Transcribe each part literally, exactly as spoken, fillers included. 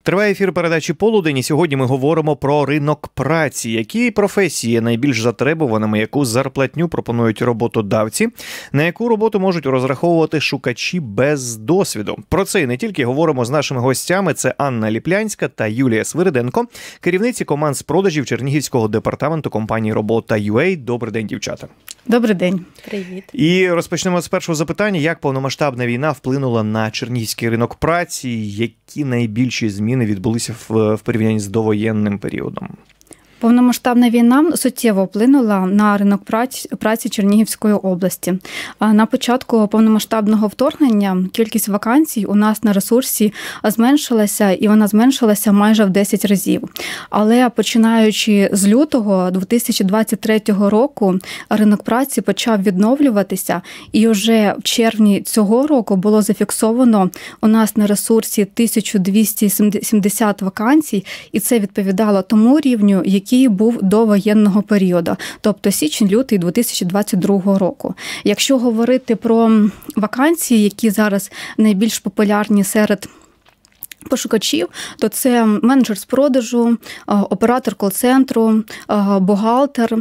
Триває ефір передачі «Полудень», і сьогодні ми говоримо про ринок праці. Які професії є найбільш затребуваними, яку зарплатню пропонують роботодавці, на яку роботу можуть розраховувати шукачі без досвіду. Про це і не тільки говоримо з нашими гостями. Це Анна Ліплянська та Юлія Свириденко, керівниці команд з продажів Чернігівського департаменту компанії «Робота.ua». Добрий день, дівчата. Добрий день. Привіт. І розпочнемо з першого запитання. Як повномасштабна війна вплинула на чернігівський ринок праці? Які найбільші зміни відбулися в, в порівнянні з довоєнним періодом? Повномасштабна війна суттєво вплинула на ринок праці, праці Чернігівської області. На початку повномасштабного вторгнення кількість вакансій у нас на ресурсі зменшилася, і вона зменшилася майже в десять разів. Але починаючи з лютого дві тисячі двадцять третього року ринок праці почав відновлюватися, і вже в червні цього року було зафіксовано у нас на ресурсі тисячу двісті сімдесят вакансій, і це відповідало тому рівню, який який був до воєнного періоду, тобто січень-лютий дві тисячі двадцять другого року. Якщо говорити про вакансії, які зараз найбільш популярні серед пошукачів, то це менеджер з продажу, оператор кол-центру, бухгалтер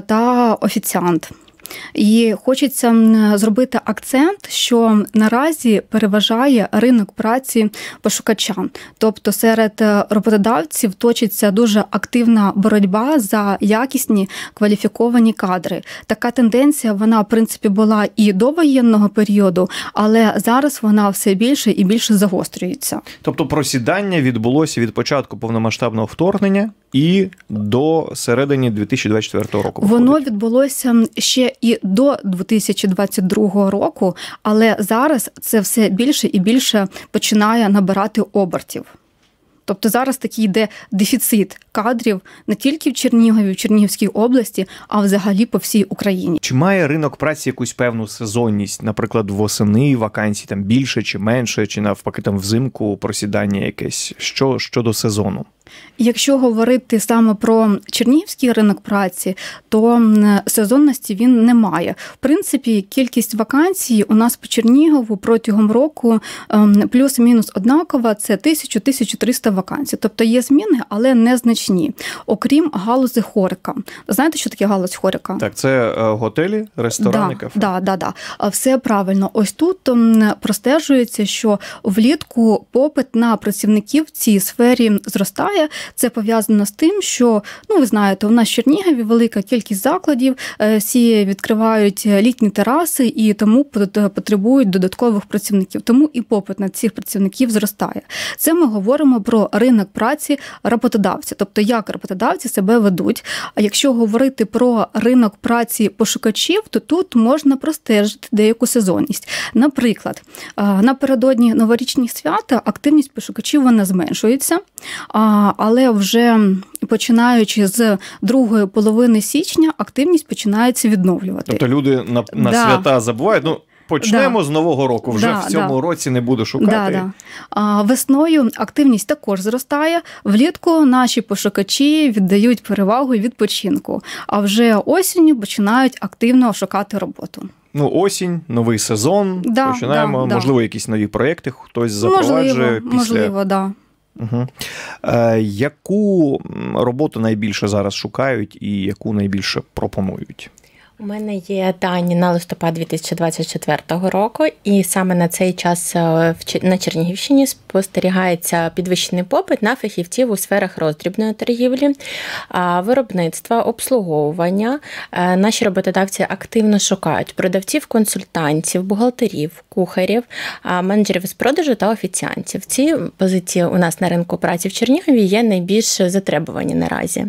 та офіціант. І хочеться зробити акцент, що наразі переважає ринок праці пошукачам. Тобто серед роботодавців точиться дуже активна боротьба за якісні кваліфіковані кадри. Така тенденція, вона, в принципі, була і до воєнного періоду, але зараз вона все більше і більше загострюється. Тобто просідання відбулося від початку повномасштабного вторгнення і до середини дві тисячі двадцять четвертого року. Воно виходить. відбулося ще і до дві тисячі двадцять другого року, але зараз це все більше і більше починає набирати обертів. Тобто зараз такий йде дефіцит кадрів не тільки в Чернігові, в Чернігівській області, а взагалі по всій Україні. Чи має ринок праці якусь певну сезонність? Наприклад, восени вакансій там більше чи менше, чи навпаки там взимку просідання якесь? Що щодо сезону? Якщо говорити саме про чернігівський ринок праці, то сезонності він не має. В принципі, кількість вакансій у нас по Чернігову протягом року плюс-мінус однакова, це тисяча - тисяча триста вакансій. Тобто є зміни, але незначні, окрім галузі хорика. Знаєте, що таке галузь хорика? Так, це готелі, ресторани, да, кафе. Так, да, да, да. Все правильно. Ось тут простежується, що влітку попит на працівників в цій сфері зростає. Це пов'язано з тим, що, ну, ви знаєте, у нас в Чернігові велика кількість закладів, всі відкривають літні тераси і тому потребують додаткових працівників. Тому і попит на цих працівників зростає. Це ми говоримо про ринок праці роботодавців, тобто як роботодавці себе ведуть. А якщо говорити про ринок праці пошукачів, то тут можна простежити деяку сезонність. Наприклад, напередодні новорічних свят активність пошукачів вона зменшується, але вже починаючи з другої половини січня активність починається відновлювати. Тобто люди на, на да. свята забувають, ну, почнемо да. з Нового року, вже да, в цьому да. році не буду шукати. Да, да. А весною активність також зростає, влітку наші пошукачі віддають перевагу відпочинку, а вже осінню починають активно шукати роботу. Ну, осінь, новий сезон, да, починаємо, да, можливо, да. якісь нові проєкти, хтось запроваджує можливо, після... Можливо, да. Угу. Е, яку роботу найбільше зараз шукають і яку найбільше пропонують? У мене є дані на листопад дві тисячі двадцять четвертого року, і саме на цей час на Чернігівщині спостерігається підвищений попит на фахівців у сферах роздрібної торгівлі, виробництва, обслуговування. Наші роботодавці активно шукають продавців, консультантів, бухгалтерів, кухарів, менеджерів з продажу та офіціантів. Ці позиції у нас на ринку праці в Чернігові є найбільш затребувані наразі.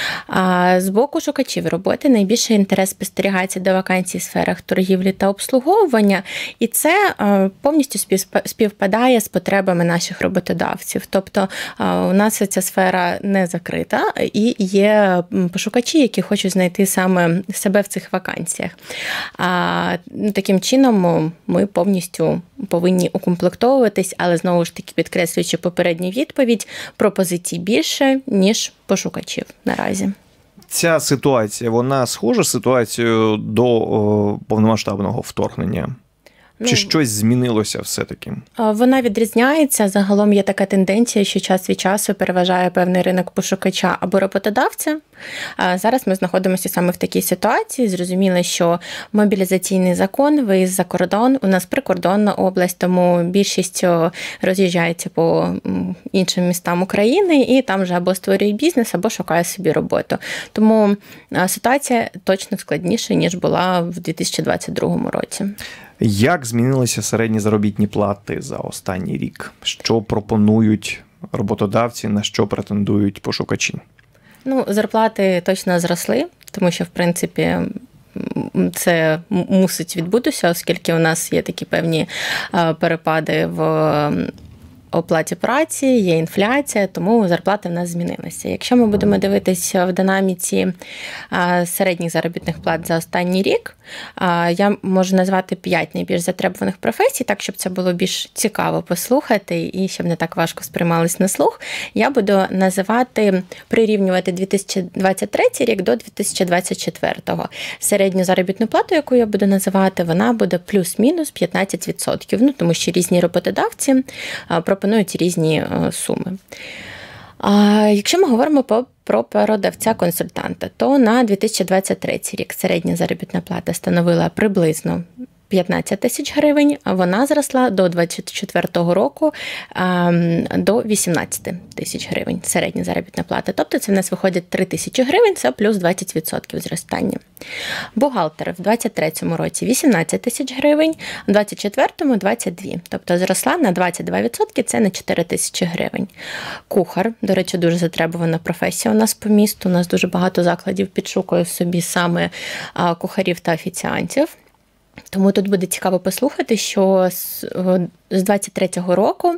З боку шукачів роботи найбільший інтерес спостерігається до вакансій в сферах торгівлі та обслуговування, і це повністю співпадає з потребами наших роботодавців. Тобто у нас ця сфера не закрита, і є пошукачі, які хочуть знайти саме себе в цих вакансіях. Таким чином ми повністю повинні укомплектовуватись, але знову ж таки підкреслюючи попередню відповідь, пропозицій більше, ніж пошукачів наразі. Ця ситуація, вона схожа з ситуацією до о, повномасштабного вторгнення? Чи щось змінилося все-таки? Вона відрізняється. Загалом є така тенденція, що час від часу переважає певний ринок пошукача або роботодавця. Зараз ми знаходимося саме в такій ситуації. Зрозуміло, що мобілізаційний закон, виїзд за кордон, у нас прикордонна область, тому більшість роз'їжджається по іншим містам України і там вже або створює бізнес, або шукає собі роботу. Тому ситуація точно складніша, ніж була в дві тисячі двадцять другому році. Як змінилися середні заробітні плати за останній рік? Що пропонують роботодавці, на що претендують пошукачі? Ну, зарплати точно зросли, тому що, в принципі, це мусить відбутися, оскільки у нас є такі певні перепади в оплаті праці, є інфляція, тому зарплати в нас змінилися. Якщо ми будемо дивитися в динаміці середніх заробітних плат за останній рік, я можу назвати п'ять найбільш затребуваних професій, так, щоб це було більш цікаво послухати і щоб не так важко сприймались на слух. Я буду називати, прирівнювати дві тисячі двадцять третій рік до дві тисячі двадцять четвертого. Середню заробітну плату, яку я буду називати, вона буде плюс-мінус п'ятнадцять відсотків, ну, тому що різні роботодавці пропонують різні суми. А якщо ми говоримо про, про продавця-консультанта, то на дві тисячі двадцять третій рік середня заробітна плата становила приблизно п'ятнадцять тисяч гривень, а вона зросла до двадцять четвертого року до вісімнадцять тисяч гривень середня заробітна плата. Тобто це в нас виходить три тисячі гривень, це плюс двадцять відсотків зростання. Бухгалтер в двадцять третьому році вісімнадцять тисяч гривень, в двадцять четвертому – двадцять дві. Тобто зросла на двадцять два відсотки, це на чотири тисячі гривень. Кухар, до речі, дуже затребувана професія у нас по місту. У нас дуже багато закладів підшукує собі саме кухарів та офіціантів. Тому тут буде цікаво послухати, що з двадцять третього року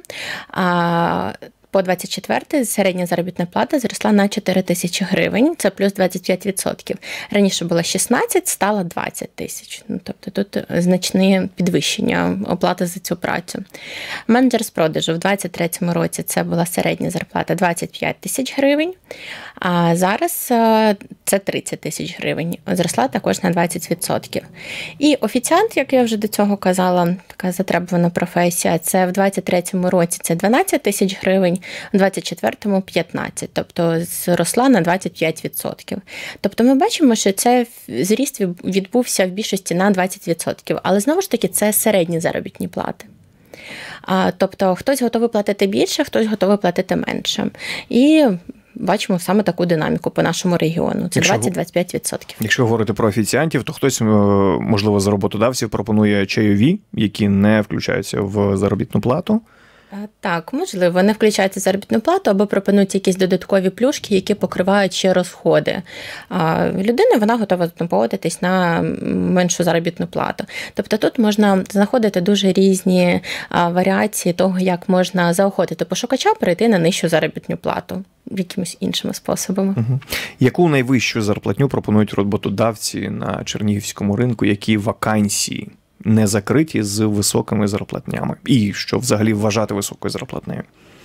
по двадцять четвертий середня заробітна плата зросла на чотири тисячі гривень, це плюс двадцять п'ять відсотків. Раніше було шістнадцять, стало двадцять тисяч. Ну, тобто тут значне підвищення оплати за цю працю. Менеджер з продажу в двадцять третьому році це була середня зарплата двадцять п'ять тисяч гривень, а зараз це тридцять тисяч гривень. Зросла також на двадцять відсотків. І офіціант, як я вже до цього казала, така затребувана професія, це в двадцять третьому році це дванадцять тисяч гривень, у двадцять четвертому – п'ятнадцять, тобто зросла на двадцять п'ять відсотків. Тобто ми бачимо, що це зріст відбувся в більшості на двадцять відсотків, але знову ж таки це середні заробітні плати. Тобто хтось готовий платити більше, хтось готовий платити менше. І бачимо саме таку динаміку по нашому регіону. Це двадцять - двадцять п'ять відсотків. Якщо говорити про офіціантів, то хтось, можливо, з роботодавців пропонує чайові, які не включаються в заробітну плату. Так, можливо, не включаються в заробітну плату або пропонують якісь додаткові плюшки, які покривають ще розходи. Людина, вона готова погодитись на меншу заробітну плату. Тобто тут можна знаходити дуже різні варіації того, як можна заохотити пошукача перейти на нижчу заробітну плату якимось іншими способами. Угу. Яку найвищу зарплатню пропонують роботодавці на чернігівському ринку, які вакансії не закриті з високими зарплатнями? І що взагалі вважати високою зарплатнею?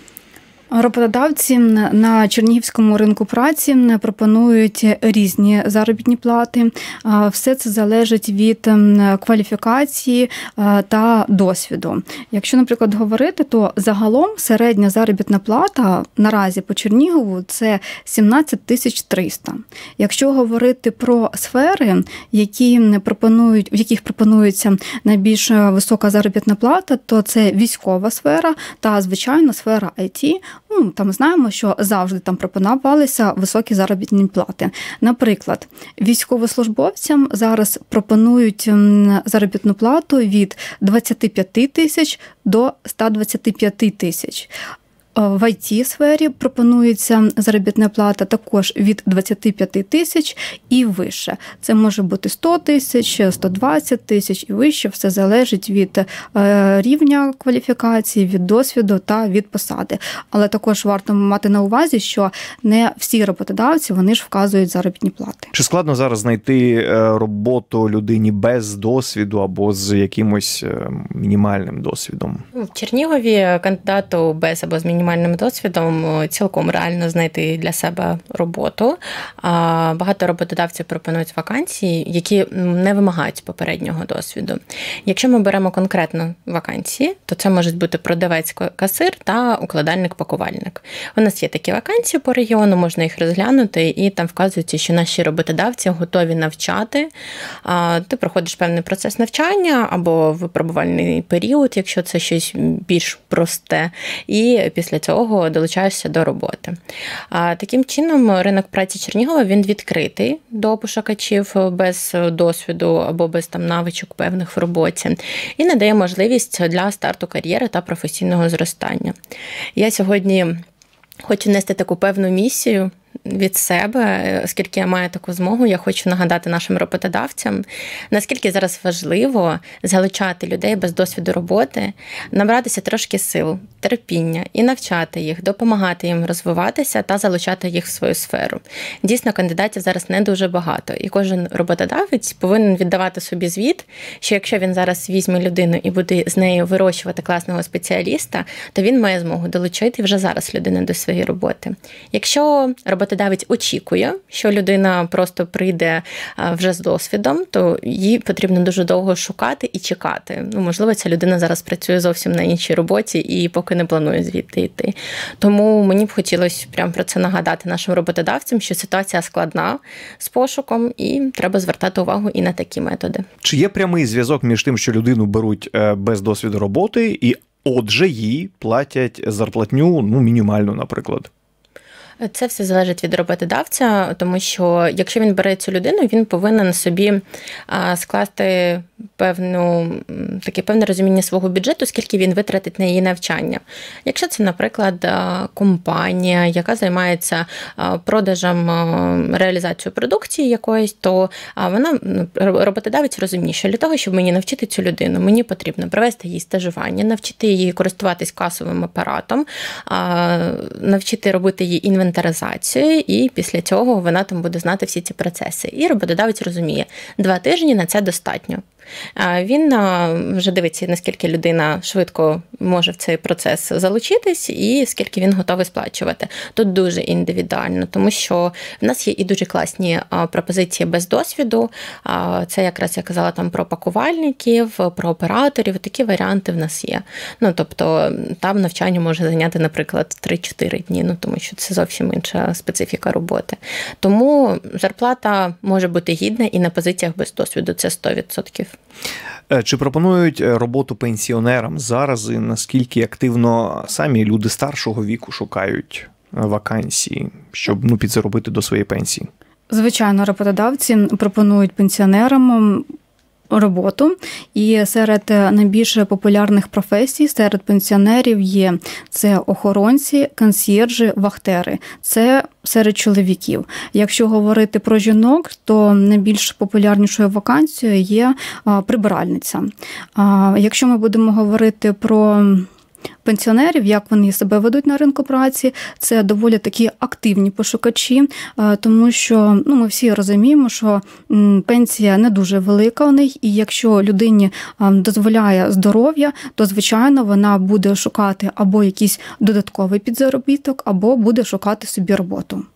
Роботодавці на чернігівському ринку праці пропонують різні заробітні плати. Все це залежить від кваліфікації та досвіду. Якщо, наприклад, говорити, то загалом середня заробітна плата наразі по Чернігову – це сімнадцять тисяч триста. Якщо говорити про сфери, які пропонують, в яких пропонується найбільш висока заробітна плата, то це військова сфера та, звичайно, сфера ай ті. Ну, там знаємо, що завжди там пропонувалися високі заробітні плати. Наприклад, військовослужбовцям зараз пропонують заробітну плату від двадцять п'ять тисяч до сто двадцять п'ять тисяч. В ай ті-сфері пропонується заробітна плата також від двадцять п'ять тисяч і вище. Це може бути сто тисяч, сто двадцять тисяч і вище. Все залежить від рівня кваліфікації, від досвіду та від посади. Але також варто мати на увазі, що не всі роботодавці, вони ж вказують заробітні плати. Чи складно зараз знайти роботу людині без досвіду або з якимось мінімальним досвідом? В Чернігові кандидату без або з мінімальним мінімальним досвідом цілком реально знайти для себе роботу. Багато роботодавців пропонують вакансії, які не вимагають попереднього досвіду. Якщо ми беремо конкретно вакансії, то це можуть бути продавець-касир та укладальник-пакувальник. У нас є такі вакансії по регіону, можна їх розглянути, і там вказується, що наші роботодавці готові навчати. Ти проходиш певний процес навчання або випробувальний період, якщо це щось більш просте, і після цього долучаєшся до роботи. Таким чином, ринок праці Чернігова, він відкритий до пошукачів без досвіду або без там навичок певних в роботі і надає можливість для старту кар'єри та професійного зростання. Я сьогодні хочу нести таку певну місію від себе, оскільки я маю таку змогу, я хочу нагадати нашим роботодавцям, наскільки зараз важливо залучати людей без досвіду роботи, набратися трошки сил, терпіння і навчати їх, допомагати їм розвиватися та залучати їх в свою сферу. Дійсно, кандидатів зараз не дуже багато, і кожен роботодавець повинен віддавати собі звіт, що якщо він зараз візьме людину і буде з нею вирощувати класного спеціаліста, то він має змогу долучити вже зараз людину до своєї роботи. Якщо роботодавець очікує, що людина просто прийде вже з досвідом, то їй потрібно дуже довго шукати і чекати. Ну, можливо, ця людина зараз працює зовсім на іншій роботі і поки не планує звідти йти. Тому мені б хотілося прямо про це нагадати нашим роботодавцям, що ситуація складна з пошуком і треба звертати увагу і на такі методи. Чи є прямий зв'язок між тим, що людину беруть без досвіду роботи і отже їй платять зарплатню, ну, мінімальну, наприклад? Це все залежить від роботодавця, тому що якщо він бере цю людину, він повинен собі скласти певну, таке певне розуміння свого бюджету, скільки він витратить на її навчання. Якщо це, наприклад, компанія, яка займається продажем, реалізацією продукції якоїсь, то вона, роботодавець розуміє, що для того, щоб мені навчити цю людину, мені потрібно провести їй стажування, навчити її користуватись касовим апаратом, навчити робити її інвентаризацію, і після цього вона там буде знати всі ці процеси. І роботодавець розуміє, два тижні на це достатньо. Він вже дивиться, наскільки людина швидко може в цей процес залучитись і скільки він готовий сплачувати. Тут дуже індивідуально, тому що в нас є і дуже класні пропозиції без досвіду. Це якраз я казала там про пакувальників, про операторів. Такі варіанти в нас є. Ну, тобто там навчання може зайняти, наприклад, три-чотири дні, ну, тому що це зовсім інша специфіка роботи. Тому зарплата може бути гідна і на позиціях без досвіду. Це сто відсотків. Чи пропонують роботу пенсіонерам зараз, і наскільки активно самі люди старшого віку шукають вакансії, щоб, ну, підзаробити до своєї пенсії? Звичайно, роботодавці пропонують пенсіонерам роботу, і серед найбільш популярних професій серед пенсіонерів є це охоронці, консьєржі, вахтери. Це серед чоловіків. Якщо говорити про жінок, то найбільш популярнішою вакансією є прибиральниця. Якщо ми будемо говорити про пенсіонерів, як вони себе ведуть на ринку праці, це доволі такі активні пошукачі, тому що, ну, ми всі розуміємо, що пенсія не дуже велика у них, і якщо людині дозволяє здоров'я, то, звичайно, вона буде шукати або якийсь додатковий підзаробіток, або буде шукати собі роботу.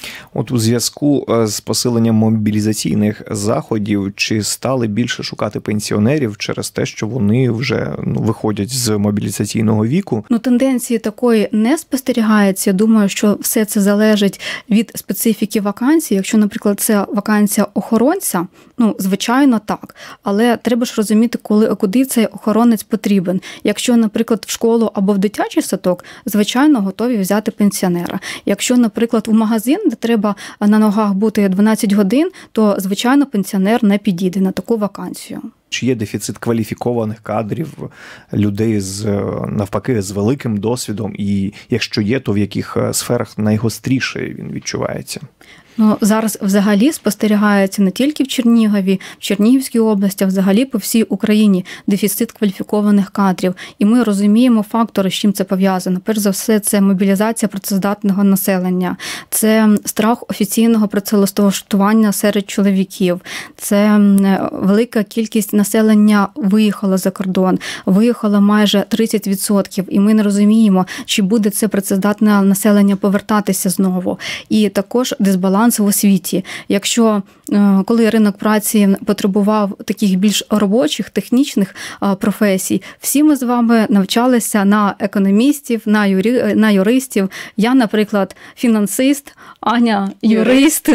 От у зв'язку з посиленням мобілізаційних заходів, чи стали більше шукати пенсіонерів через те, що вони вже, ну, виходять з мобілізаційного віку? Ну, тенденції такої не спостерігається. Я думаю, що все це залежить від специфіки вакансії. Якщо, наприклад, це вакансія охоронця, ну, звичайно, так. Але треба ж розуміти, коли, куди цей охоронець потрібен. Якщо, наприклад, в школу або в дитячий садок, звичайно, готові взяти пенсіонера. Якщо, наприклад, у магазин, де треба на ногах бути дванадцять годин, то, звичайно, пенсіонер не підійде на таку вакансію. Чи є дефіцит кваліфікованих кадрів, людей з, навпаки, з великим досвідом? І якщо є, то в яких сферах найгостріше він відчувається? Ну, зараз взагалі спостерігається не тільки в Чернігові, в Чернігівській області, а взагалі по всій Україні дефіцит кваліфікованих кадрів. І ми розуміємо фактори, з чим це пов'язано. Перш за все, це мобілізація працездатного населення, це страх офіційного працевлаштування серед чоловіків, це велика кількість населення виїхало за кордон, виїхало майже тридцять відсотків, і ми не розуміємо, чи буде це працездатне населення повертатися знову. І також дисбаланс в освіті. Якщо коли ринок праці потребував таких більш робочих, технічних професій, всі ми з вами навчалися на економістів, на, юрі... на юристів. Я, наприклад, фінансист, Аня юрист.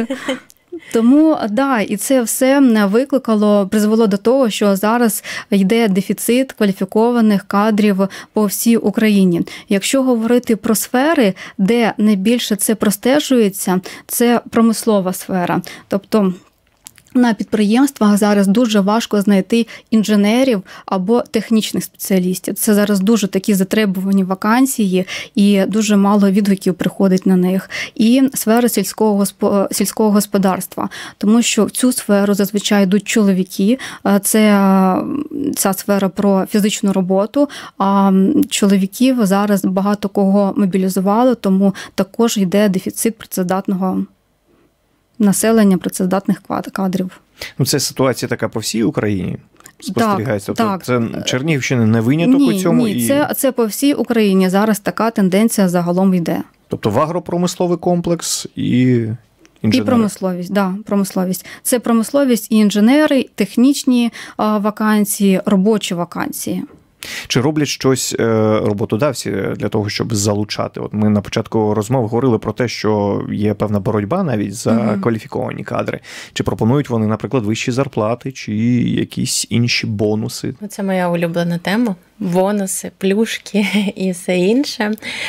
Тому, да, і це все викликало, призвело до того, що зараз йде дефіцит кваліфікованих кадрів по всій Україні. Якщо говорити про сфери, де найбільше це простежується, це промислова сфера. Тобто на підприємствах зараз дуже важко знайти інженерів або технічних спеціалістів. Це зараз дуже такі затребувані вакансії і дуже мало відгуків приходить на них. І сфера сільського, сільського господарства, тому що в цю сферу зазвичай йдуть чоловіки. Це ця сфера про фізичну роботу, а чоловіків зараз багато кого мобілізували, тому також йде дефіцит працездатного населення, працездатних кадрів. Ну, це ситуація така по всій Україні спостерігається? Так, так. Це Чернігівщина не виняток ні, у цьому? Ні, і... це, це по всій Україні. Зараз така тенденція загалом йде. Тобто в агропромисловий комплекс і інженери? І промисловість, да, промисловість. Це промисловість і інженери, технічні вакансії, робочі вакансії. Чи роблять щось роботодавці для того, щоб залучати? От ми на початку розмови говорили про те, що є певна боротьба навіть за mm-hmm. кваліфіковані кадри. Чи пропонують вони, наприклад, вищі зарплати, чи якісь інші бонуси? Це моя улюблена тема. Бонуси, плюшки і все інше.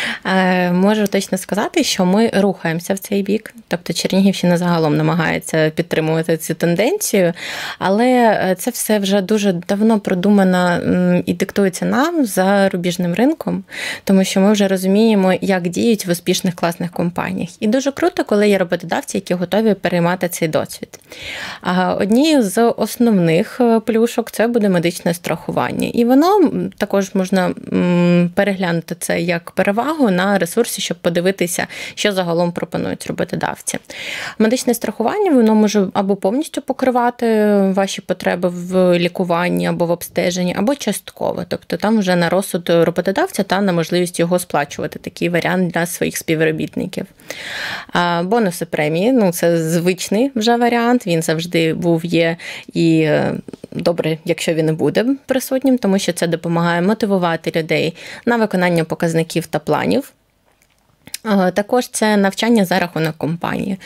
Можу точно сказати, що ми рухаємося в цей бік. Тобто Чернігівщина загалом намагається підтримувати цю тенденцію, але це все вже дуже давно продумано і диктується нам за рубіжним ринком, тому що ми вже розуміємо, як діють в успішних класних компаніях. І дуже круто, коли є роботодавці, які готові переймати цей досвід. Однією з основних плюшок це буде медичне страхування. І воно також можна переглянути це як перевагу на ресурсі, щоб подивитися, що загалом пропонують роботодавці. Медичне страхування, воно може або повністю покривати ваші потреби в лікуванні, або в обстеженні, або частково. Тобто там вже на розсуд роботодавця та на можливість його сплачувати. Такий варіант для своїх співробітників. А бонуси премії, ну це звичний вже варіант, він завжди був, є і добре, якщо він не буде присутнім, тому що це допомагає мотивувати людей на виконання показників та планів. Також це навчання за рахунок компанії.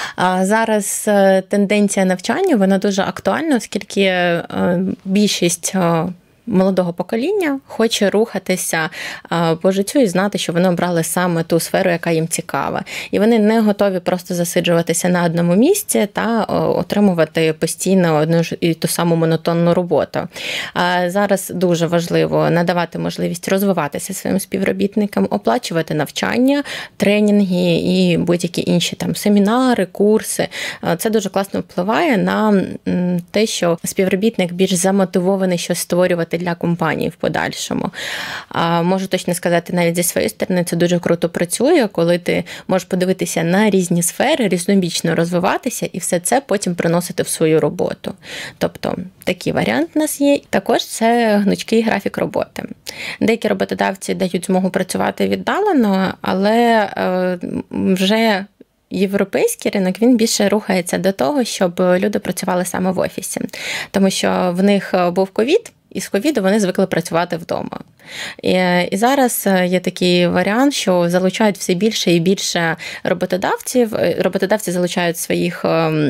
Зараз тенденція навчання, вона дуже актуальна, оскільки більшість молодого покоління хоче рухатися по життю і знати, що вони обрали саме ту сферу, яка їм цікава. І вони не готові просто засиджуватися на одному місці та отримувати постійно одну ж і ту саму монотонну роботу. Зараз дуже важливо надавати можливість розвиватися своїм співробітникам, оплачувати навчання, тренінги і будь-які інші там семінари, курси. Це дуже класно впливає на те, що співробітник більш замотивований щось створювати для компанії в подальшому. Можу точно сказати, навіть зі своєї сторони, це дуже круто працює, коли ти можеш подивитися на різні сфери, різнобічно розвиватися і все це потім приносити в свою роботу. Тобто, такий варіант у нас є. Також це гнучкий графік роботи. Деякі роботодавці дають змогу працювати віддалено, але вже європейський ринок, він більше рухається до того, щоб люди працювали саме в офісі. Тому що в них був ковід, і з ковіду вони звикли працювати вдома. І, і зараз є такий варіант, що залучають все більше і більше роботодавців. Роботодавці залучають своїх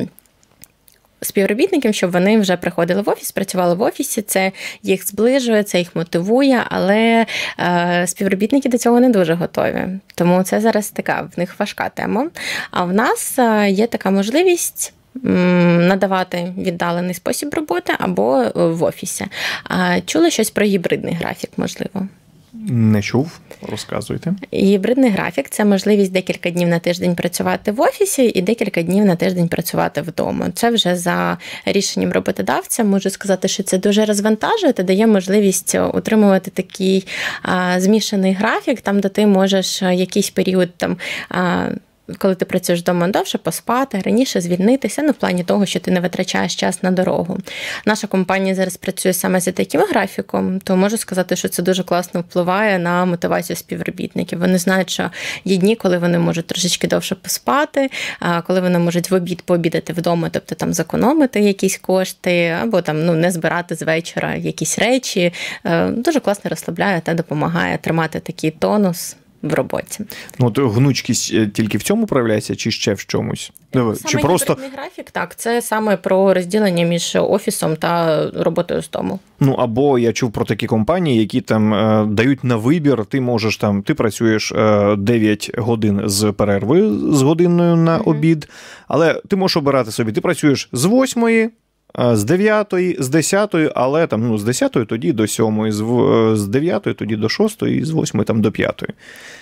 співробітників, щоб вони вже приходили в офіс, працювали в офісі, це їх зближує, це їх мотивує, але е, співробітники до цього не дуже готові. Тому це зараз така в них важка тема. А в нас є така можливість надавати віддалений спосіб роботи або в офісі. Чули щось про гібридний графік, можливо? Не чув, розказуйте. Гібридний графік – це можливість декілька днів на тиждень працювати в офісі і декілька днів на тиждень працювати вдома. Це вже за рішенням роботодавця. Можу сказати, що це дуже розвантажує та дає можливість утримувати такий а, змішаний графік, там, де ти можеш якийсь період там а, коли ти працюєш вдома, довше поспати, раніше звільнитися, ну, в плані того, що ти не витрачаєш час на дорогу. Наша компанія зараз працює саме за таким графіком, то можу сказати, що це дуже класно впливає на мотивацію співробітників. Вони знають, що є дні, коли вони можуть трошечки довше поспати, коли вони можуть в обід пообідати вдома, тобто там зекономити якісь кошти, або там, ну, не збирати з вечора якісь речі. Дуже класно розслабляє та допомагає тримати такий тонус в роботі. Ну, от гнучкість тільки в цьому проявляється, чи ще в чомусь? Саме чи просто графік, так, це саме про розділення між офісом та роботою з дому. Ну, або я чув про такі компанії, які там е, дають на вибір, ти можеш там, ти працюєш е, дев'ять годин з перерви, з годиною на угу. обід, але ти можеш обирати собі, ти працюєш з восьмої, з дев'ятої, з десятої, але там, ну, з десятої тоді до сьомої, з дев'ятої тоді до шостої, і з восьмої там до п'ятої.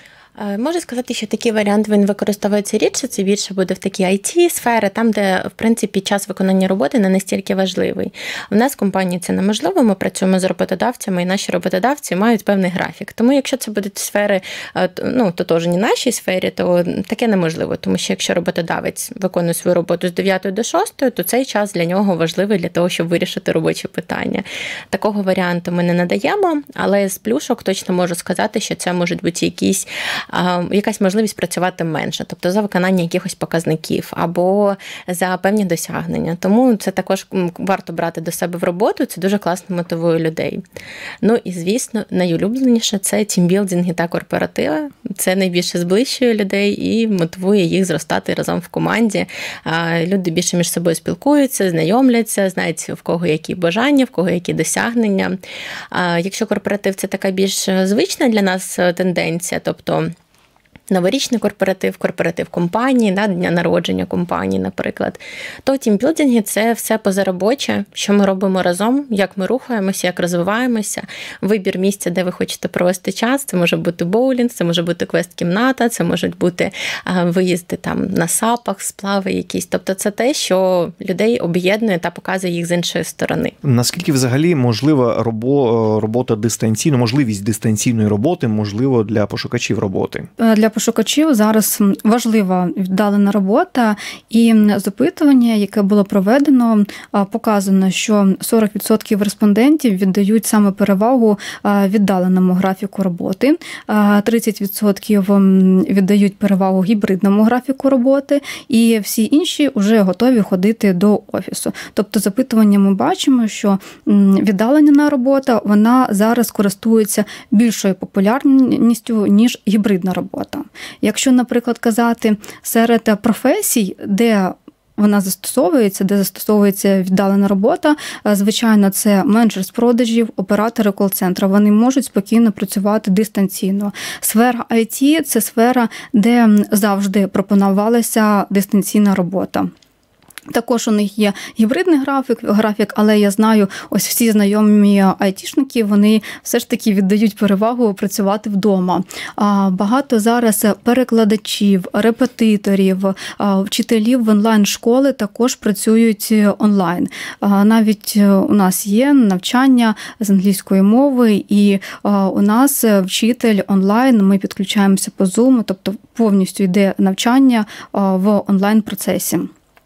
Можу сказати, що такий варіант він використовується рідше, це більше буде в такій ай ті-сфері, там, де, в принципі, час виконання роботи не настільки важливий. У нас в компанії це неможливо, ми працюємо з роботодавцями, і наші роботодавці мають певний графік. Тому якщо це будуть сфери, ну, тотожні нашій сфері, то таке неможливо, тому що якщо роботодавець виконує свою роботу з дев'ятої до шостої, то цей час для нього важливий для того, щоб вирішити робочі питання. Такого варіанту ми не надаємо, але з плюшок точно можу сказати, що це можуть бути якісь якась можливість працювати менше, тобто за виконання якихось показників або за певні досягнення. Тому це також варто брати до себе в роботу, це дуже класно мотивує людей. Ну і, звісно, найулюбленіше – це тімбілдинги та корпоративи. Це найбільше зближує людей і мотивує їх зростати разом в команді. Люди більше між собою спілкуються, знайомляться, знають, в кого які бажання, в кого які досягнення. Якщо корпоратив – це така більш звична для нас тенденція, тобто новорічний корпоратив, корпоратив компанії, да, дня народження компанії, наприклад, то тімбілдинги – це все позаробоче, що ми робимо разом, як ми рухаємося, як розвиваємося, вибір місця, де ви хочете провести час, це може бути боулінг, це може бути квест-кімната, це можуть бути виїзди там на сапах, сплави якісь, тобто це те, що людей об'єднує та показує їх з іншої сторони. Наскільки взагалі можлива робота дистанційно, можливість дистанційної роботи, можливо, для пошукачів роботи? Для пошукачів зараз важлива віддалена робота, і з опитування, яке було проведено, показано, що сорок відсотків респондентів віддають саме перевагу віддаленому графіку роботи, тридцять відсотків віддають перевагу гібридному графіку роботи, і всі інші вже готові ходити до офісу. Тобто з опитування ми бачимо, що віддалена робота, вона зараз користується більшою популярністю, ніж гібридна робота. Якщо, наприклад, казати серед професій, де вона застосовується, де застосовується віддалена робота, звичайно, це менеджер з продажів, оператори кол-центру. Вони можуть спокійно працювати дистанційно. Сфера ай ті – це сфера, де завжди пропонувалася дистанційна робота. Також у них є гібридний графік, графік, але я знаю, ось всі знайомі айтішники, вони все ж таки віддають перевагу працювати вдома. Багато зараз перекладачів, репетиторів, вчителів в онлайн-школи також працюють онлайн. Навіть у нас є навчання з англійської мови, і у нас вчитель онлайн, ми підключаємося по Zoom, тобто повністю йде навчання в онлайн-процесі.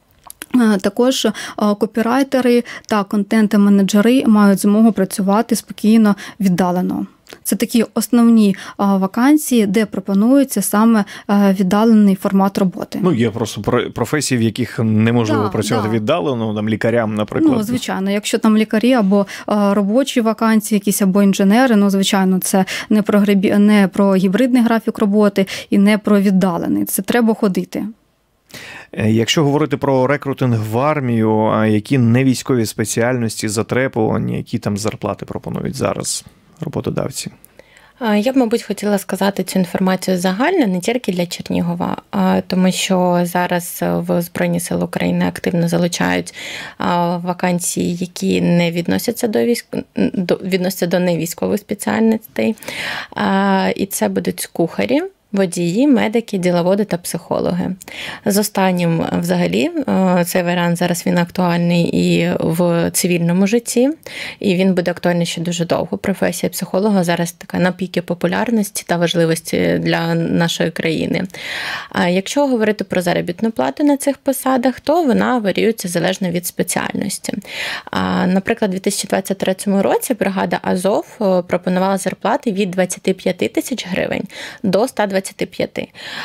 Також копірайтери та контент-менеджери мають змогу працювати спокійно віддалено. Це такі основні вакансії, де пропонується саме віддалений формат роботи. Ну, є просто професії, в яких неможливо да, працювати да. віддалено, там лікарям, наприклад. Ну, звичайно, якщо там лікарі або робочі вакансії, якісь або інженери, ну, звичайно, це не про, не про гібридний графік роботи і не про віддалений. Це треба ходити. Якщо говорити про рекрутинг в армію, які невійськові спеціальності затребувані, які там зарплати пропонують зараз роботодавці? Я б, мабуть, хотіла сказати цю інформацію загально, не тільки для Чернігова, тому що зараз в Збройні Сили України активно залучають вакансії, які не відносяться до військ... відносяться до невійськових спеціальностей. І це будуть кухарі, водії, медики, діловоди та психологи. З останнім взагалі цей варіант зараз він актуальний і в цивільному житті, і він буде актуальний ще дуже довго. Професія психолога зараз така на піки популярності та важливості для нашої країни. А якщо говорити про заробітну плату на цих посадах, то вона варіюється залежно від спеціальності. Наприклад, у дві тисячі двадцять третьому році бригада Азов пропонувала зарплати від двадцять п'ять тисяч гривень до ста двадцяти п'яти.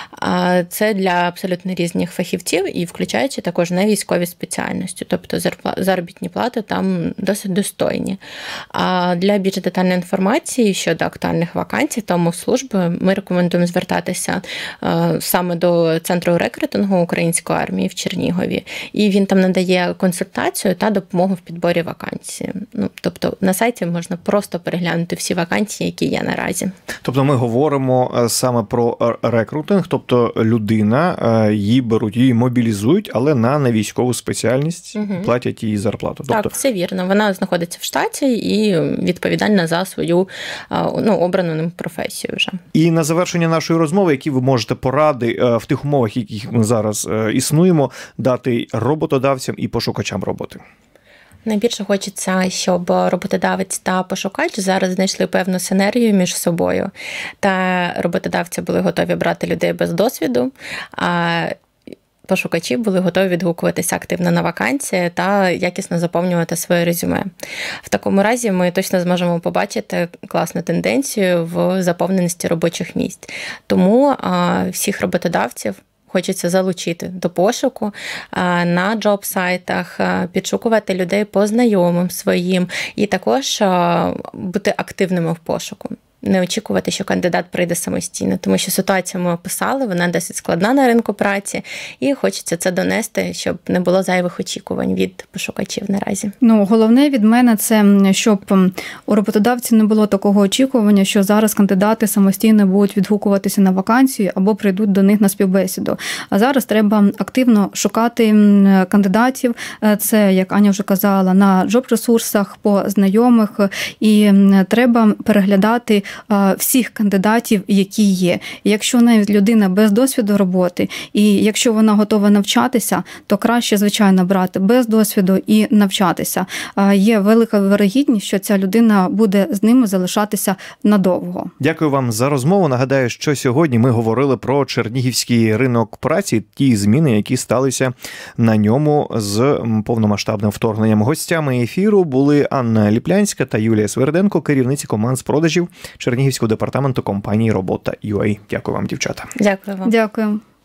Це для абсолютно різних фахівців і включаючи також не військові спеціальності. Тобто заробітні плати там досить достойні. А для більш детальної інформації щодо актуальних вакансій, тому служби ми рекомендуємо звертатися саме до Центру рекрутингу Української армії в Чернігові. І він там надає консультацію та допомогу в підборі вакансій. Ну, тобто на сайті можна просто переглянути всі вакансії, які є наразі. Тобто ми говоримо саме про рекрутинг, тобто людина, її беруть, її мобілізують, але на невійськову спеціальність угу. платять їй зарплату. Тобто... Так, все вірно. Вона знаходиться в штаті і відповідальна за свою ну, обрану ним професію вже. І на завершення нашої розмови, які ви можете поради в тих умовах, в яких ми зараз існуємо, дати роботодавцям і пошукачам роботи? Найбільше хочеться, щоб роботодавець та пошукач зараз знайшли певну синергію між собою. Та роботодавці були готові брати людей без досвіду, а пошукачі були готові відгукуватися активно на вакансії та якісно заповнювати своє резюме. В такому разі ми точно зможемо побачити класну тенденцію в заповненості робочих місць. Тому всіх роботодавців хочеться залучити до пошуку на джоб-сайтах, підшукувати людей по знайомим своїм і також бути активними в пошуку. Не очікувати, що кандидат прийде самостійно, тому що ситуацію ми описали, вона досить складна на ринку праці, і хочеться це донести, щоб не було зайвих очікувань від пошукачів наразі. Ну, головне від мене це, щоб у роботодавців не було такого очікування, що зараз кандидати самостійно будуть відгукуватися на вакансії або прийдуть до них на співбесіду. А зараз треба активно шукати кандидатів. Це, як Аня вже казала, на джоб-ресурсах, по знайомих, і треба переглядати всіх кандидатів, які є. І якщо навіть людина без досвіду роботи, і якщо вона готова навчатися, то краще, звичайно, брати без досвіду і навчатися. Є велика вирогідність, що ця людина буде з ними залишатися надовго. Дякую вам за розмову. Нагадаю, що сьогодні ми говорили про чернігівський ринок праці, ті зміни, які сталися на ньому з повномасштабним вторгненням. Гостями ефіру були Анна Ліплянська та Юлія Сверденко, керівниці команд з продажів Чернігівського департаменту компанії «Робота.ю а». Дякую вам, дівчата. Дякую вам. Дякую.